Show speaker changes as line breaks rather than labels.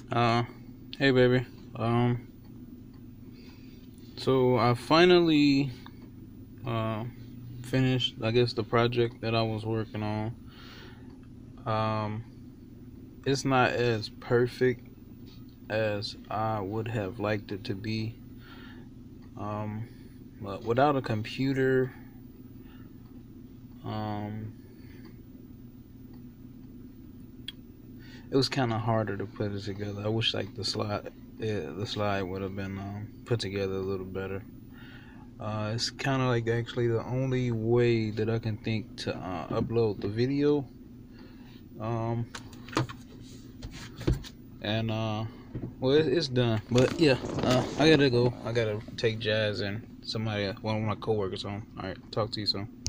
Uh, hey baby. Um, so I finally uh finished, I guess, the project that I was working on. Um, it's not as perfect as I would have liked it to be. Um, but without a computer, um, it was kind of harder to put it together. I wish like the slide would have been put together a little better. It's kind of like actually the only way that I can think to upload the video. Um, and well, it's done. But yeah, I gotta go. I gotta take Jazz and somebody, one of my coworkers home. All right, talk to you soon.